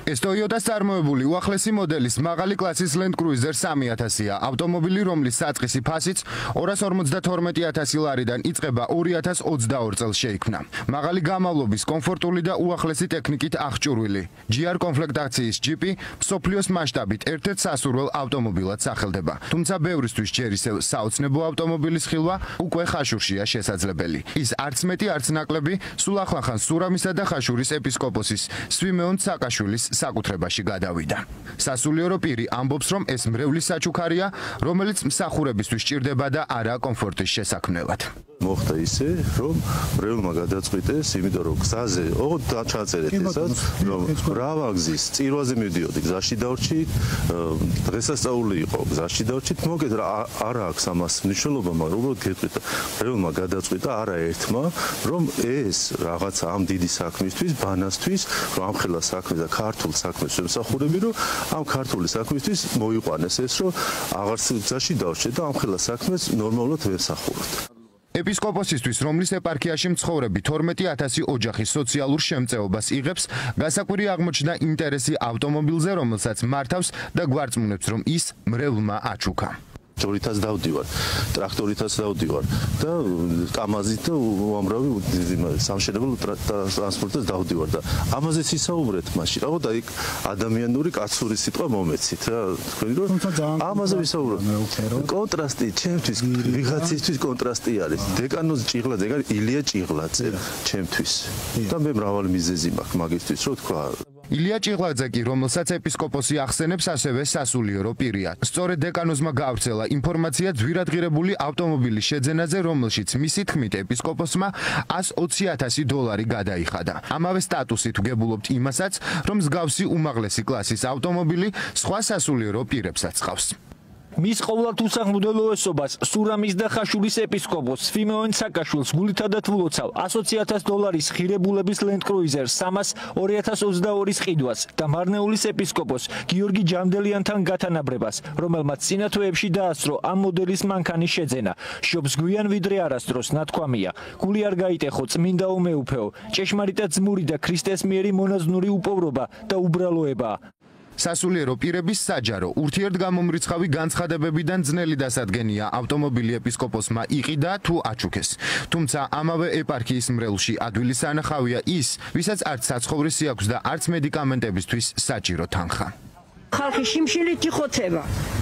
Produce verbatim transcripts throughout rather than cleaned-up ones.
ეს Toyota-ს წარმოებული უახლესი მოდელის მაღალი კლასის Land Cruiser სამი ათასია, ავტომობილი, რომლის საწყისი ფასიც ორას ორმოცდათორმეტი ათასი ლარიდან იწყება ორი ათას ოცდაორ წელს შეიქმნა. მაღალი გამავლობის, კომფორტული და უახლესი ტექნიკით აღჭურვილი ჯი არ კომპლექტაციის ჯიპი მსოფლიოს მასშტაბით ერთ-ერთ სასურველ ავტომობილად სახელდება. თუმცა ბევრისთვის ჯერ ისევ საოცნებო ავტომობილის ხილვა უკვე ხაშურშია შესაძლებელი. ის არც მეტი, არც ნაკლები სულ ახლახან სურამისა და ხაშურის ეპისკოპოსის სვიმეონ საკაშვილის საკუთრებაში გადავიდა. სასულიერო პირი ამბობს, რომ ეს მრევლის საჩუქარია, რომელიც მსახურებისთვის სჭირდება და არა კომფორტის შესაქმნელად. მოხდა ისე, რომ მრევლმა გადაწყვიტეს, იმიტომ რომ გზაზე, ოღონდ ჩაწერეთ ესაც, რომ რავაგზის წირვაზე მივდიოდი, გზაში დავრჩით, დღესასწაული იყო, გზაში დავრჩით, მოგეთ რა არა აქვს ამას მნიშვნელობა, მაგრამ უბრალოდ გეტყვიტა, მრევლმა გადაწყვიტა არაერთმა, რომ ეს რაღაცა ამ დიდი საქმისთვის, ბანასთვის, რომ ამხელა საქმე და ქართულ საქმეს ემსახურები, რომ ამ ქართული საქმისთვის მოიყვანეს ეს, რომ აღარც გზაში დავრჩეთ და ამხელა საქმეს ნორმალურად ვემსახუროთ. ეპისკოპოსისთვის, რომლის ეპარქიაში მცხოვრები თორმეტი ათასი ოჯახი სოციალურ შემწეობას იღებს, გასაკვირი აღმოჩნდა ინტერესი ავტომობილზე, რომელსაც მართავს და გვარწმუნებს, რომ ის მრევლმა აჩუქა. ტრაქტორითაც დავდივარ, ტრაქტორითაც დავდივარ და კამაზით და უამრავი სამშენებლო ტრანსპორტით დავდივარ და ამაზეც ისაუბრეთ მაშინ. რა და იქ ადამიანური კაცური სიტყვა მომეცით რა, თქვენ რომ ამაზე ვისაუბროთ. კონტრასტი ჩემთვის, ვიღაცისთვის კონტრასტი არის. დეკანოზ ჭიღლაძე, ეგ არის ილია ჭიღლაძე ჩემთვის. და მე მრავალი მიზეზი მაქვს მაგისთვის, რო თქვა. ილია ჭიღლაძე კი, რომელსაც ეპისკოპოსი ახსენებს, ასევე სასულიერო პირია. სწორედ დეკანოზმა გაავრცელა ინფორმაცია ძვირადღირებული ავტომობილის შეძენაზე, რომელშიც მისი თქმით ეპისკოპოსმა ას ოცი ათასი დოლარი გადაიხადა. ამავე სტატუსით ვგებულობთ იმასაც, რომ მსგავსი უმაღლესი კლასის ავტომობილი სხვა სასულიერო პირებსაც ჰყავს. მის ყოვლად უსახმრდელოესობას სურამის და ხაშურის ეპისკოპოს სვიმეონ საკაშვილს გულითადად ვლოცავ ასი ათას დოლარის ხირებულების Land Cruiser სამას ორი ათას ოცდაორის ყიდვას და მარნეულის ეპისკოპოს გიორგი ჯანდელიანთან გათანაბრებას, რომელმაც წინა თვეებში დაასწრო ამ მოდელის მანქანის შეძენა. შობს გვიან ვიდრე არასდროს, ნათქვამია. გული არ გაიტეხო წმინდა უმეუფეო, ჭეშმარიტად ძმური და ქრისტეს მიერი მონაზვნური უპოვრობა და უბრალოებაა. სასულიერო პირების საჯარო, ურთიერთგამომრიცხავი განცხადებებიდან ძნელი დასადგენია ავტომობილი ეპისკოპოსმა იყიდა თუ აჩუქეს. თუმცა ამავე ეპარქიის მრევლში ადვილი სანახავია ის, ვისაც არც საცხოვრისი აქვს და არც მედიკამენტებისთვის საჭირო თანხა. ხალხი შიმშილით იხოცება.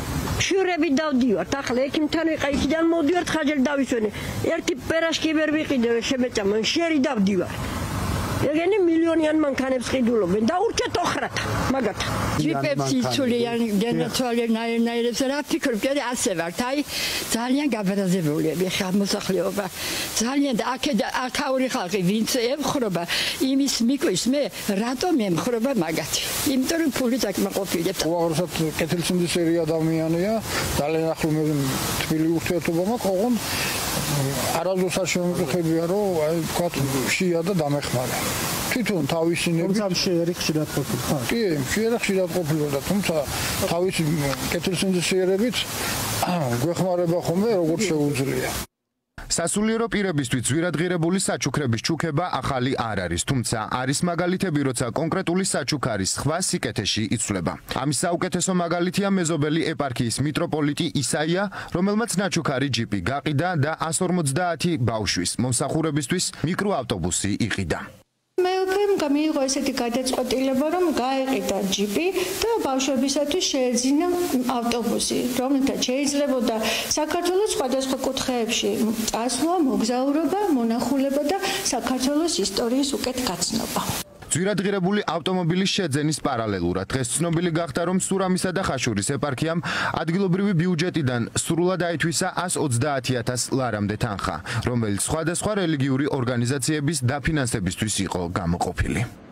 შურები დავდივართ, ახლა ექიმთან ვიყავ, იქიდან მოვდივართ, ხაჯერ დავისვენე. ერთი პერაშკი ვერ ვიყიდე, შემეწამონ, შერი დავდივარ. ეგენი მილიონიან მანქანებს ყიდულობენ და ურჩეთ ოხრათ მაგათ. ჯიპებს იცვლიან გენაცვალებნაირებს რა ფიქრობ, კიდე ასე ვართ, აი ძალიან გაბრაზებულები ხა მოსახლეობა. ძალიან და აქედა აქაური ხალხი ვინც ემხრობა, იმის მიკვის მე რატომ ემხრობა მაგათი. იმიტომ რომ ფული დაკმაყოფილებს. უაღრესად კეთილსინდისერი ადამიანია, ძალიან ახლო მე თბილი ურთიერთობა მაქვს, ოღონდ არასდროსაც შემოწუხებია, რომ აი თქვა შია და დამეხმარა. თვითონ თავისი ნები თუმცა შეერი ხშირად ყოფილა. კი, შეერი ხშირად ყოფილა, თუმცა თავისი კეთილსინდისიერებით გვეხმარება ხოლმე როგორც შეუძლია. სასულიერო პირებისთვის ძვირადღირებული საჩუქრების ჩუქება ახალი არ არის, თუმცა არის მაგალითები, როცა კონკრეტული საჩუქარი სხვა სიკეთეში იცვლება. ამის საუკეთესო მაგალითია მეზობელი ეპარქიის მიტროპოლიტი ისაია, რომელმაც ნაჩუქარი ჯიპი გაყიდა და ას ორმოცდაათი ბავშვის მომსახურებისთვის მიკროავტობუსი იყიდა. მეუფემ მიიღო ესეთი გადაწყვეტილება, რომ გაეყიდა ჯიპი და ბავშვებისათვის შეეძინა ავტობუსი, რომელთაც შეიძლებოდა საქართველოს სხვადასხვა კუთხეებში წასვლა, მოგზაურობა, მონახულება და საქართველოს ისტორიის უკეთ გაცნობა. ძვირადღირებული ავტომობილის შეძენის პარალელურად დღეს ცნობილი გახდა, რომ სურამისა და ხაშურის ეპარქიამ ადგილობრივი ბიუჯეტიდან სრულად აითვისა ას ოცდაათი ათას ლარამდე თანხა, რომელიც სხვადასხვა რელიგიური ორგანიზაციების დაფინანსებისთვის იყო გამოყოფილი.